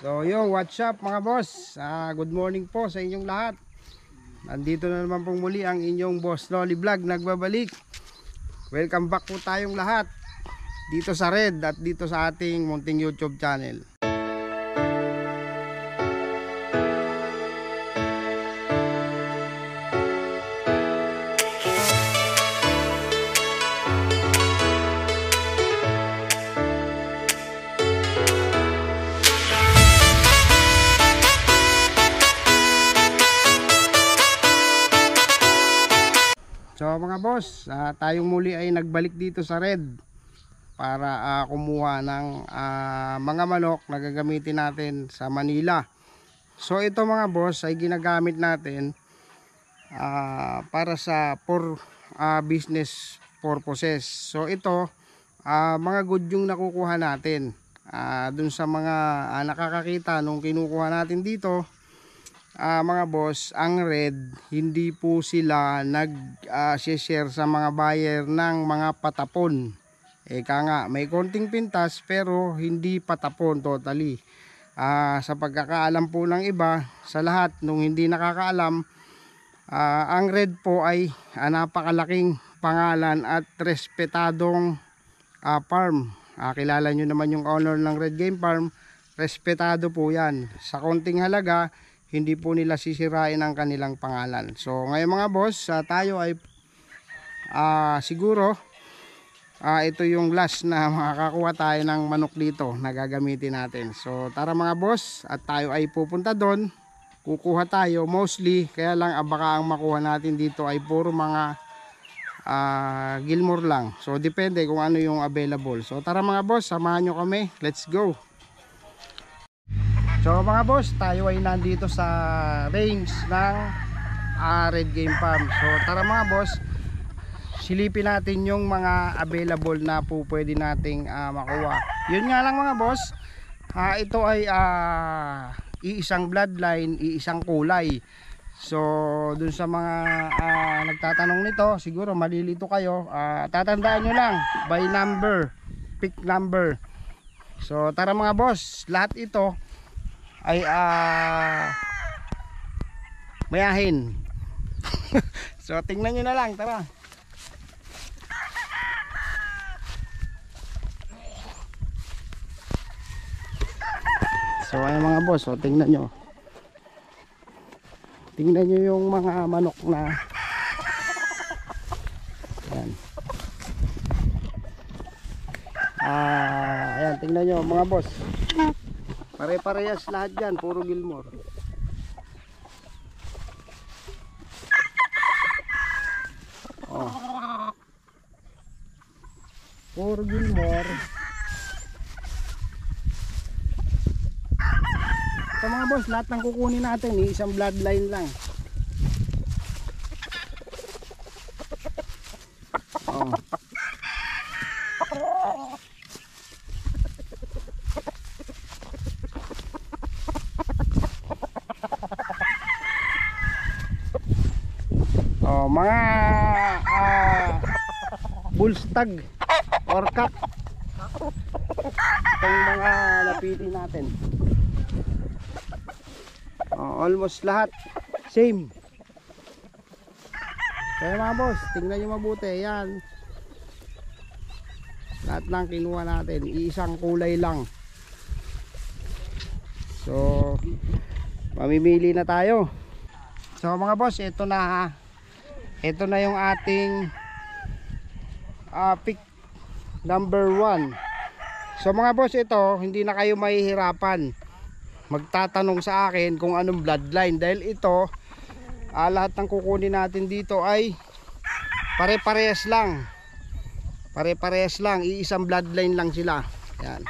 So yo, what's up mga boss? Good morning po sa inyong lahat. Nandito na naman pong muli ang inyong Boss Lolly Vlog nagbabalik. Welcome back po tayong lahat dito sa Red at dito sa ating munting YouTube channel. So mga boss, tayong muli ay nagbalik dito sa Red para kumuha ng mga manok na gagamitin natin sa Manila. So ito mga boss ay ginagamit natin para sa business purposes. So ito mga good yung nakukuha natin dun sa mga nakakakita nung kinukuha natin dito. Mga boss, ang Red hindi po sila nag-share sa mga buyer ng mga patapon. Eka nga, may konting pintas pero hindi patapon totally. Sa pagkakaalam po ng iba, sa lahat nung hindi nakakaalam, ang Red po ay napakalaking pangalan at respetadong farm. Kilala nyo naman yung owner ng Red Game Farm, respetado po yan. Sa konting halaga, hindi po nila sisirain ang kanilang pangalan. So ngayon mga boss, tayo ay siguro ito yung last na makakakuha tayo ng manok dito na gagamitin natin. So tara mga boss, at tayo ay pupunta doon. Kukuha tayo mostly, kaya lang baka ang makuha natin dito ay puro mga Gilmore lang. So depende kung ano yung available. So tara mga boss, samahan nyo kami. Let's go! So mga boss, tayo ay nandito sa range ng Red Game Farm. So tara mga boss, silipin natin yung mga available na po pwede nating makuha. Yun nga lang mga boss, ito ay iisang bloodline, iisang kulay. So dun sa mga nagtatanong nito, siguro malilito kayo. Tatandaan nyo lang, by number, pick number. So tara mga boss, lahat ito ay mayahin. So tingnan nyo na lang, tara. So ayun mga boss, so tingnan nyo. Tingnan nyo yung mga manok na ayan. Ayan, tingnan nyo mga boss. Pare-parehas lahat dyan, puro Gilmore. Puro Gilmore. Ito mga boss, lahat ng kukunin natin, isang bloodline lang. Mga bullstag or cock, itong mga napili natin. Almost lahat same. Kaya mga boss, tingnan nyo mabuti. Yan, lahat lang kinuha natin, iisang kulay lang. So mamimili na tayo. So mga boss, ito na yung ating pick number 1. So mga boss, ito hindi na kayo mahihirapan magtatanong sa akin kung anong bloodline, dahil ito lahat ng kukunin natin dito ay pare-parehas lang. Pare-parehas lang, iisang bloodline lang sila. Yan.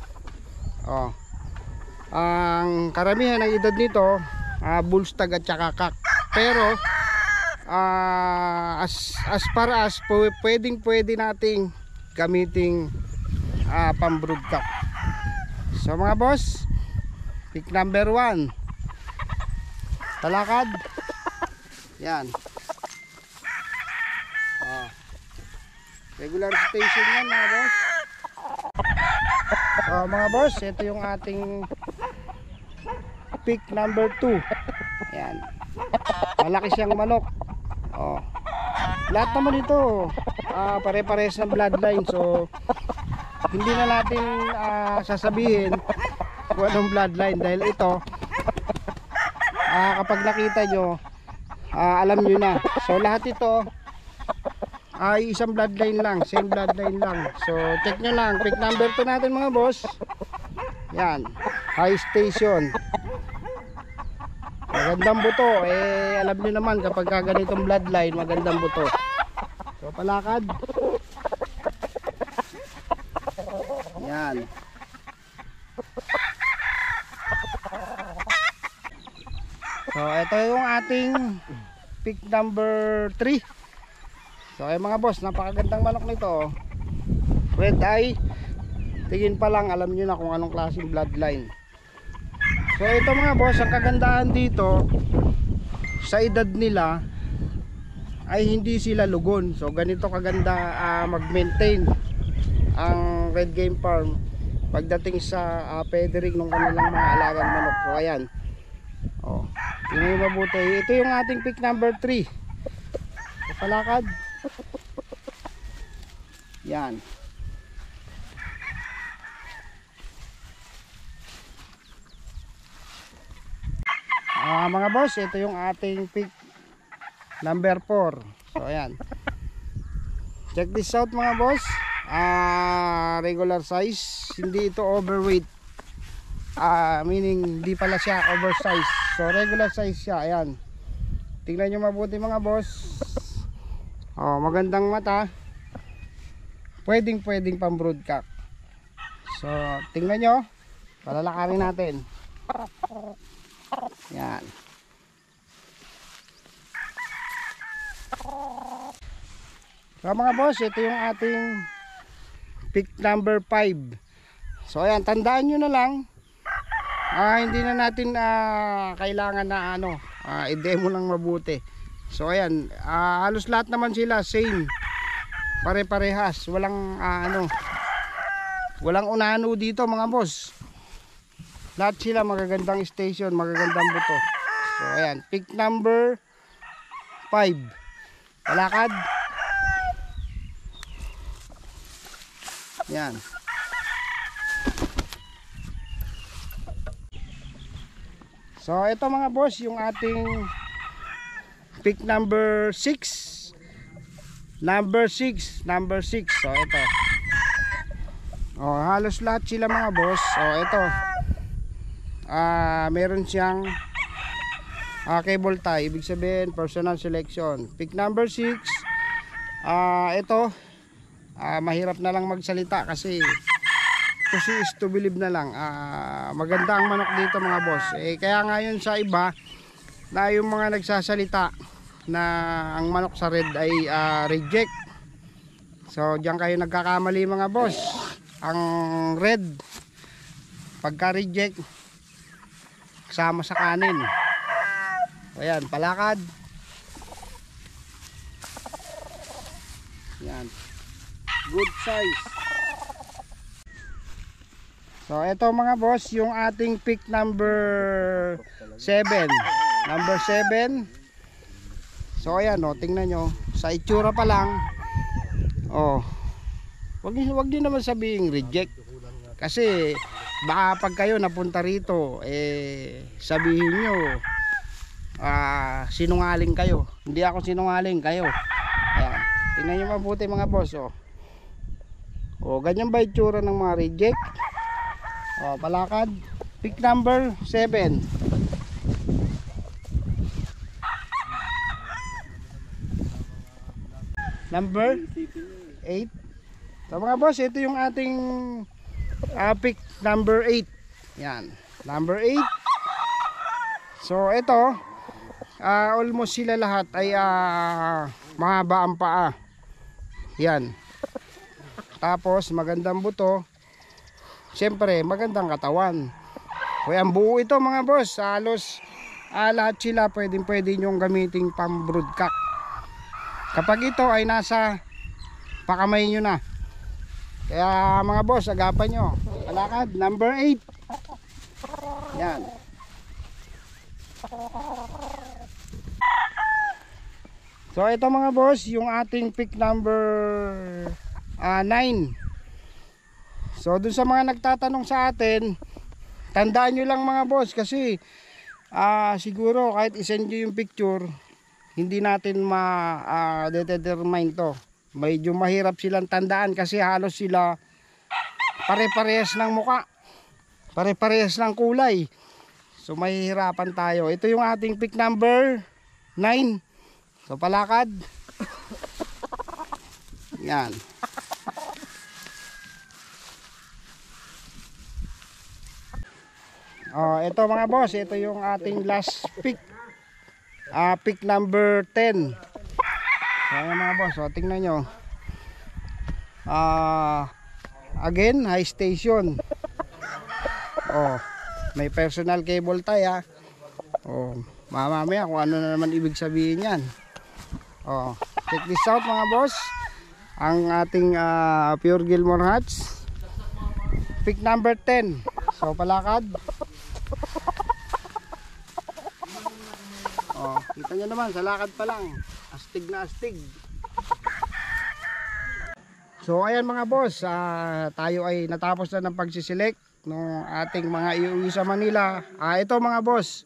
Ang karamihan ng edad nito bullstag at saka cock. Pero as far as pwede nating gamiting pambrood cock. So mga boss, pick number 1, talakad. Yan. Regular station yan mga boss. Mga boss, ito yung ating pick number 2. Yan. Malaki siyang manok. Oh. Lahat naman ito pare-pares ng bloodline. So hindi na natin sasabihin kung anong bloodline, dahil ito kapag nakita nyo alam nyo na. So lahat ito ay isang bloodline lang, same bloodline lang. So check nyo lang, pick number 2 natin mga boss. Yan, high station. Magandang buto, alam nyo naman kapag ganitong bloodline, magandang buto. So palakad. Yan. So ito yung ating pick number 3. So ay mga boss, napakagandang manok nito. Red eye. Tingin pa lang alam niyo na kung anong klaseng bloodline. So ito mga boss, ang kagandahan dito sa edad nila ay hindi sila lugon. So ganito kaganda mag-maintain ang Red Game Farm pagdating sa feathering ng kanilang mga alagang manok. So ayan. Oh, tingnan mabuti. Ito yung ating pick number 3. So, palakad. Yan. Mga boss, ito yung ating pick number 4. So ayan. Check this out mga boss. Regular size, hindi ito overweight. Meaning hindi pala siya oversize. So regular size siya. Ayan. Tingnan nyo mabuti mga boss. Magandang mata. Pwedeng pang broodcock. So tingnan nyo, palalakarin natin. Yan. So mga boss, ito yung ating pick number 5. So ayan, tandaan nyo na lang, hindi na natin kailangan na i-demo lang mabuti. So ayan, halos lahat naman sila same, pare-parehas, walang walang unano dito mga boss. Lahat sila magagandang station, magagandang buto. So ayan, pick number 5. Palakad. Yan. So ito mga boss, yung ating pick number 6. Number 6. So ito. Halos lahat sila mga boss. Ito. Meron siyang cable tie, ibig sabihin personal selection. Pick number 6. Ito mahirap na lang magsalita kasi is to believe na lang. Maganda ang manok dito mga boss. Kaya ngayon sa iba na yung mga nagsasalita na ang manok sa red ay reject. So diyan kayo nagkakamali mga boss. Ang red pagka reject kasama sa kanin. Ayan, palakad. Yan. Good size. So ito mga boss, yung ating pick number 7. Number 7. So ayan tingnan nyo, sa itsura pa lang. Wag niyo naman sabihin reject. Kasi baka pag kayo napunta rito sabihin nyo sinungaling kayo. Hindi ako sinungaling, kayo. Ayan, tingnan nyo mabuti mga boss. Ganyan ba itsura ng mga reject? Palakad. Pick number 7. Number 8. So mga boss, ito yung ating pick number 8. Yan, number 8. So ito almost sila lahat ay mahaba ang paa. Yan. Tapos magandang buto. Siyempre magandang katawan. Kaya ang buo ito mga boss, halos lahat sila pwede nyong gamitin pang broodcock. Kapag ito ay nasa pakamay nyo na. Kaya mga boss, agapan nyo. Palakad, number 8. Yan. So ito mga boss, yung ating pick number 9. So dun sa mga nagtatanong sa atin, tandaan nyo lang mga boss, kasi siguro kahit isend nyo yung picture, hindi natin ma-determine to. Medyo mahirap silang tandaan kasi halos sila pare-parehas ng muka, pare-parehas ng kulay. So mahihirapan tayo. Ito yung ating pick number 9. So palakad. Yan. Ito mga boss, ito yung ating last pick. Pick number 10. So ayan mga boss, tingnan nyo. Again, high station. May personal cable tie ha. Mamaya kung ano na naman ibig sabihin yan. Check this out mga boss. Ang ating Pure Gilmore Hatch, pick number 10. So palakad. Kita nyo naman, sa lakad pa lang, astig na astig. So ayan mga boss, tayo ay natapos na ng pagsiselect ng ating mga iuwi sa Manila. Ito mga boss,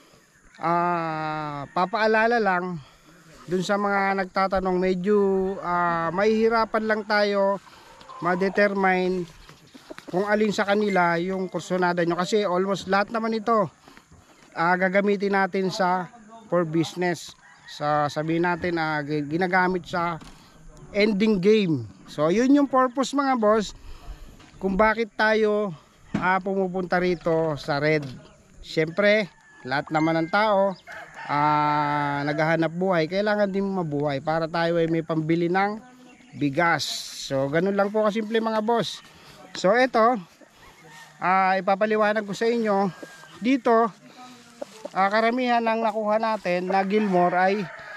papaalala lang dun sa mga nagtatanong, medyo mahihirapan lang tayo ma-determine kung alin sa kanila yung kursonada nyo, kasi almost lahat naman ito gagamitin natin for business. Sabihin natin ginagamit sa ending game. So yun yung purpose mga boss kung bakit tayo pumupunta rito sa Red. Siyempre lahat naman ng tao naghahanap buhay, kailangan din mabuhay para tayo ay may pambili ng bigas. So ganun lang po kasimple mga boss. So ito ipapaliwanag ko sa inyo dito. Karamihan ng nakuha natin na Gilmore ay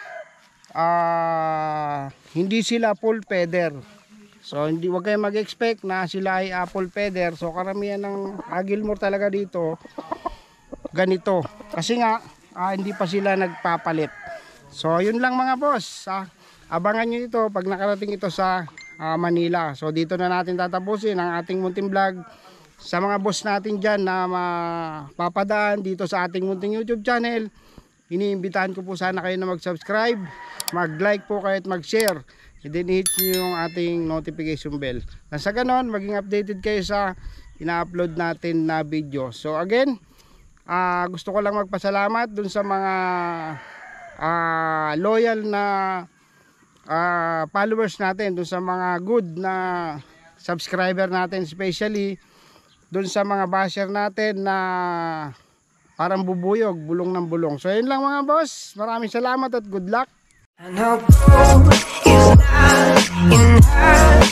hindi sila full feather. So wag kayong mag-expect na sila ay full feather. So karamihan ng Gilmore talaga dito ganito, kasi nga hindi pa sila nagpapalit. So yun lang mga boss, abangan nyo ito pag nakarating ito sa Manila. So dito na natin tatapusin ang ating munting vlog. Sa mga boss natin dyan na mapapadaan dito sa ating munting YouTube channel, iniimbitahan ko po sana kayo na mag-subscribe, mag-like po kayo at mag-share, and then hit nyo yung ating notification bell. Nang sa ganon, maging updated kayo sa ina-upload natin na video. So again, gusto ko lang magpasalamat dun sa mga loyal na followers natin, dun sa mga good na subscriber natin, especially dun sa mga basher natin na parang bubuyog, bulong ng bulong. So yun lang mga boss, maraming salamat at good luck.